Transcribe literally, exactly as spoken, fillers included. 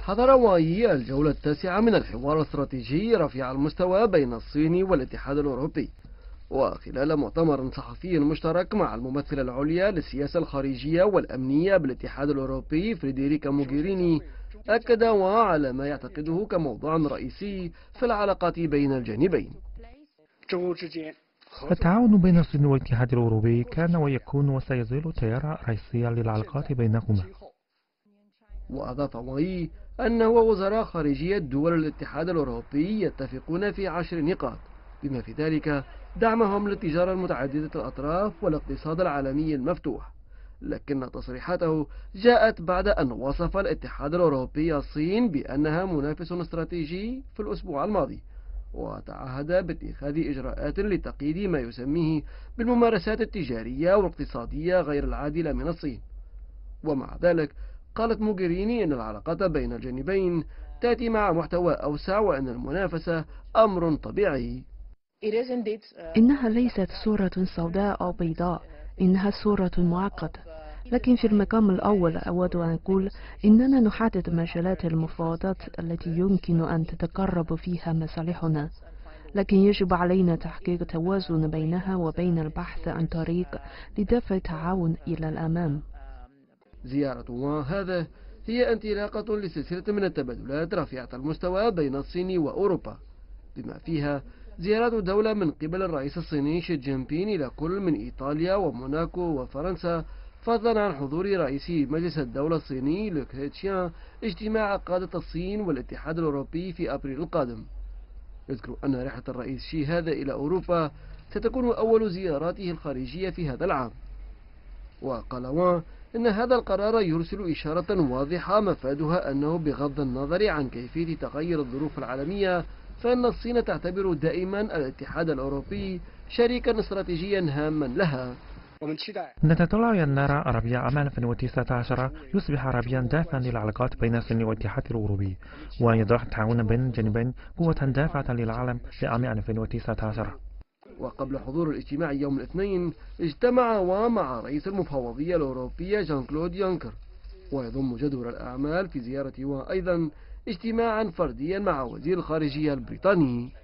حضر واي الجولة التاسعة من الحوار الاستراتيجي رفيع المستوى بين الصين والاتحاد الأوروبي، وخلال مؤتمر صحفي مشترك مع الممثلة العليا للسياسة الخارجية والأمنية بالاتحاد الأوروبي فريديريكا موغيريني، أكد على ما يعتقده كموضوع رئيسي في العلاقات بين الجانبين. التعاون بين الصين والاتحاد الأوروبي كان ويكون وسيظل تيارا رئيسيا للعلاقات بينهما. وأضاف واي أن وزراء خارجية دول الاتحاد الأوروبي يتفقون في عشر نقاط، بما في ذلك دعمهم للتجارة المتعددة الأطراف والاقتصاد العالمي المفتوح. لكن تصريحاته جاءت بعد أن وصف الاتحاد الأوروبي الصين بأنها منافس استراتيجي في الأسبوع الماضي، وتعهد باتخاذ إجراءات لتقييد ما يسميه بالممارسات التجارية والاقتصادية غير العادلة من الصين. ومع ذلك قالت موغيريني أن العلاقات بين الجانبين تأتي مع محتوى أوسع، وأن المنافسة أمر طبيعي. إنها ليست صورة سوداء أو بيضاء، إنها صورة معقدة. لكن في المقام الأول أود أن أقول إننا نحدد مجالات المفاوضات التي يمكن أن تتقرب فيها مصالحنا، لكن يجب علينا تحقيق توازن بينها وبين البحث عن طريق لدفع التعاون إلى الأمام. زيارة وان هذا هي انطلاقة لسلسلة من التبادلات رفيعة المستوى بين الصين وأوروبا، بما فيها زيارة دولة من قبل الرئيس الصيني شي جين بين إلى كل من إيطاليا وموناكو وفرنسا، فضلا عن حضور رئيس مجلس الدولة الصيني لو كريتشيان اجتماع قادة الصين والاتحاد الأوروبي في أبريل القادم. يذكر أن رحلة الرئيس شي هذا إلى أوروبا ستكون أول زياراته الخارجية في هذا العام. وقال وان إن هذا القرار يرسل إشارة واضحة مفادها أنه بغض النظر عن كيفية تغير الظروف العالمية، فإن الصين تعتبر دائما الاتحاد الأوروبي شريكا استراتيجيا هاما لها. نتطلع أن نرى ربيع عام ألفين وتسعة عشر يصبح ربيعا دافعا للعلاقات بين الصين والاتحاد الأوروبي، ويضع التعاون بين الجانبين قوة دافعة للعالم في عام ألفين وتسعة عشر. وقبل حضور الاجتماع يوم الاثنين اجتمع وان مع رئيس المفوضية الأوروبية جان كلود يونكر، ويضم جدول الأعمال في زيارة وان أيضا اجتماعا فرديا مع وزير الخارجية البريطاني.